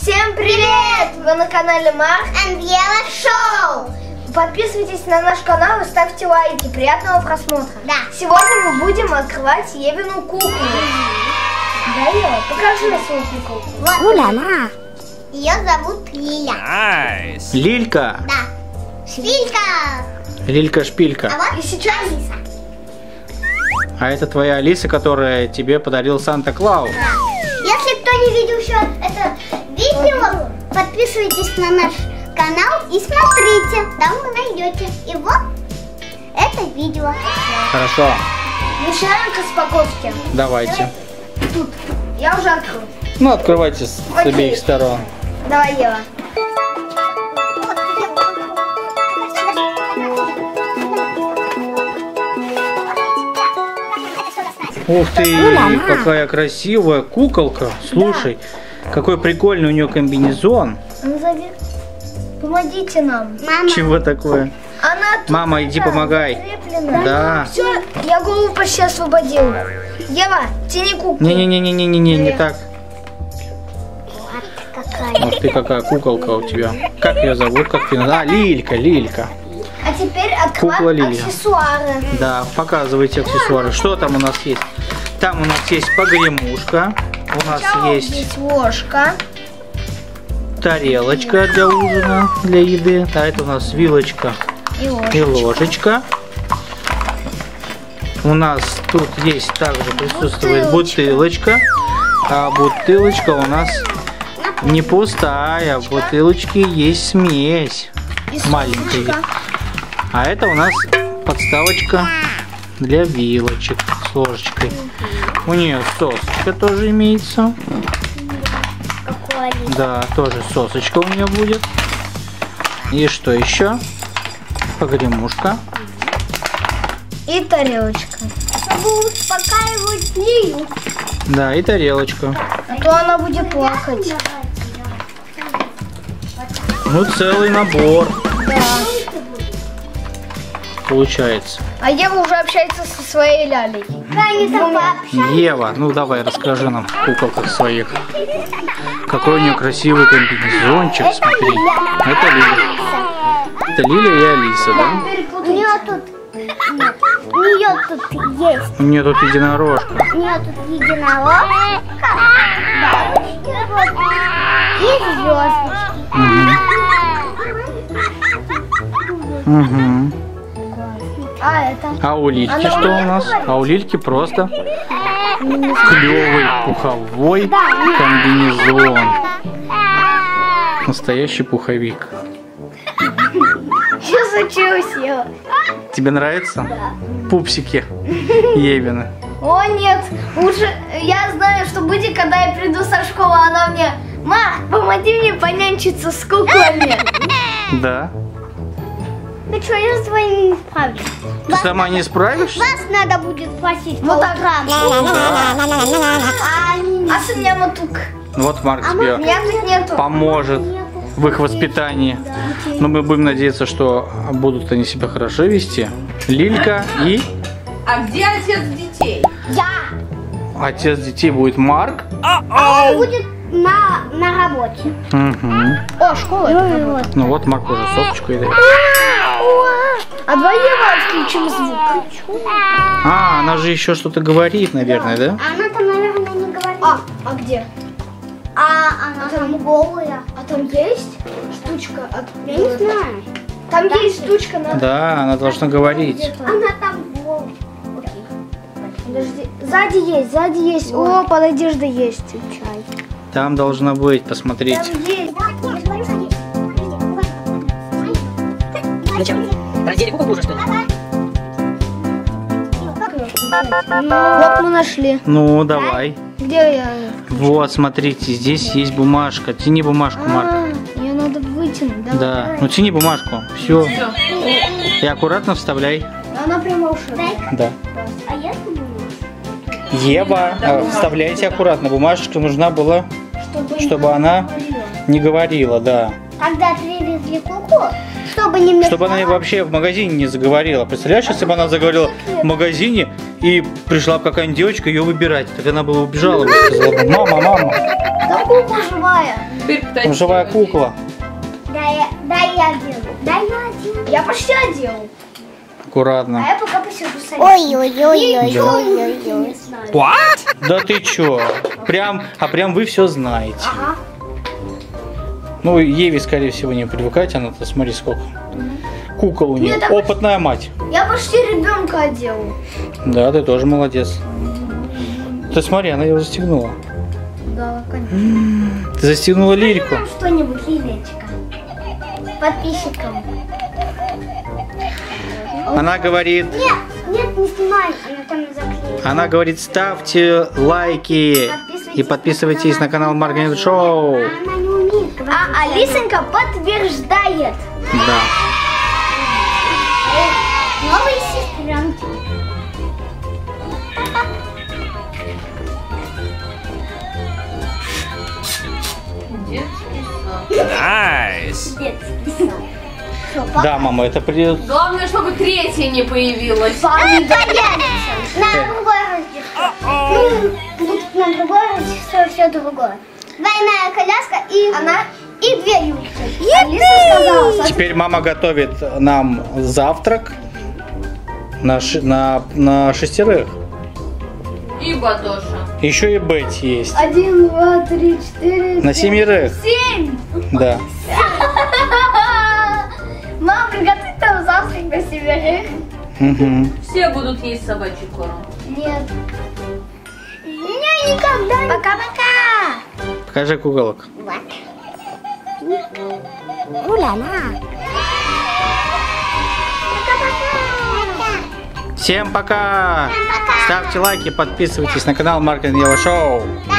Всем привет! Вы на канале Марк и Ева Шоу. Подписывайтесь на наш канал и ставьте лайки. Приятного просмотра. Да. Сегодня мы будем открывать Евину куклу. Да, Ева, покажи свою куклу. Вот она. Ее зовут Лиля. Nice. Лилька. Да. Шпилька. Лилька-шпилька. А вот и сейчас Алиса. А это твоя Алиса, которая тебе подарил Санта-Клаус. Да. Если кто не видел еще это видео, подписывайтесь на наш канал и смотрите, там вы найдете. И вот это видео. Хорошо. начинаем к распаковке. Давайте. Тут. Я уже открыл. Ну, открывайте с обеих сторон. Давай, Ева. Ух ты, какая красивая куколка. Слушай, какой прикольный у нее комбинезон. Назови. Помогите нам. Мама. Чего такое? Она тут Мама, иди помогай. закреплена. Да. Все, я голову почти освободила. Ева, тяни куклу. Не так. Вот какая. Ух ты, какая куколка у тебя. Как ее зовут? Как ее? А, Лилька. А теперь Кукла открываем Лиля. аксессуары. Да, показывайте аксессуары. Что там у нас есть? Там у нас есть погремушка. У нас Сначала есть здесь ложка. тарелочка для ужина, для еды. А это у нас вилочка И и ложечка. У нас тут есть также присутствует бутылочка. А бутылочка у нас не пустая. В бутылочке есть смесь И маленькая. сумочка. А это у нас подставочка для вилочек с ложечкой. У нее сосочка тоже имеется. Какой Да, тоже сосочка у нее будет. И что еще? Погремушка. И тарелочка. Чтобы успокаивать Лилю. Да, и тарелочка. А то она будет плакать. Ну, целый набор Да. получается. А Ева уже общается со своей лялей. Они там пообщались. Ева, ну давай расскажи нам в куколках своих. Какой у нее красивый комбинезончик, смотри. Это Лиля. Это Лиля и Алиса, да? У нее тут. Нет, у нее тут есть. У нее тут единорожка. У нее тут единорог. Бабочки. Вот. И звездочки. Угу. А это? А у Лильки что у нас? А у Лильки просто клевый пуховой комбинезон. Настоящий пуховик. Что случилось, Ева? Тебе нравится? Пупсики Евины. О, нет. Лучше я знаю, что будет, когда я приду со школы, она мне: Мах, помоги мне понянчиться с куклами. Да. Ну что, я с вами не справлюсь. Ты сама не справишься? Вас надо будет просить по Вот так. утрам. А с меня мотук. Вот Марк тебе Меня тут нету. поможет в их воспитании. Но мы будем надеяться, что будут они себя хорошо вести. Лилька и А где отец детей? Я. отец детей будет Марк. А он будет на работе. Угу. О, школа. Ну вот Марк уже сосочку едает. А давай Ева отключим звук. А, она же еще что-то говорит, наверное, да? Она там, наверное, не говорит. А где? А она там голая. А там есть штучка? Я не знаю. Там есть штучка на... Да, она должна говорить. Она там голая. Подожди. Сзади есть. О, под одеждой есть. Чай. Там должна быть, посмотрите. Там есть. Раздели куколку уже, что ли? Вот мы нашли. Ну, давай. Где я? Вот, смотрите, здесь есть бумажка. Тяни бумажку, Марк. Ее надо вытянуть, да? Да, ну тяни бумажку. Все. И аккуратно вставляй. Она прямо ушла. Да. А я думаю, Ева, вставляйте аккуратно. Бумажечка нужна была, чтобы она не говорила, да. когда привезли куклу, Чтобы не мешало. Чтобы она вообще в магазине не заговорила. Представляешь, если бы она заговорила в магазине и пришла бы какая-нибудь девочка ее выбирать, так она бы убежала и сказала бы: мама, мама. Да кукла живая. Теперь кто Живая кукла. Дай я делаю. Дай я делаю. Я почти одел. А Аккуратно. я пока посижу с Ой-ой-ой-ой-ой-ой. Да ты чё? Прям вы все знаете. Ага. Ну, Еве, скорее всего, не привыкать, она-то смотри сколько. Кукол у нее. Нет, а Опытная мать. Я почти ребенка одел. Да, ты тоже молодец. Ты смотри, она его застегнула. Да, конечно. Ты застегнула лирику. Нам что-нибудь, Лилечка. Подписчикам. Она говорит, Нет, не снимай. Она там заклеит. она говорит, ставьте лайки и подписывайтесь на канал Марганет Шоу. Она не умеет говорить. А Алисонька подтверждает. Да. Новые сестренки. Найс. Детский сон. Да, мама, это придет. Главное, чтобы третья не появилась. Они появятся. На другое Рождество. Ну, будет на другое Рождество все другое. Двойная коляска и она и две юбки. Алиса сказала, Теперь мама готовит нам завтрак на 6. И Батоша. Еще и Бетти есть. 1, 2, 3, 4, На 7. 7. Да. Мам, приготовь там завтрак на 7. Угу. Все будут есть собачий корм. Нет. Я никогда не... Пока-пока. Покажи куколок. Уля-ля. Всем пока! Ставьте лайки, подписывайтесь на канал Марганет Шоу.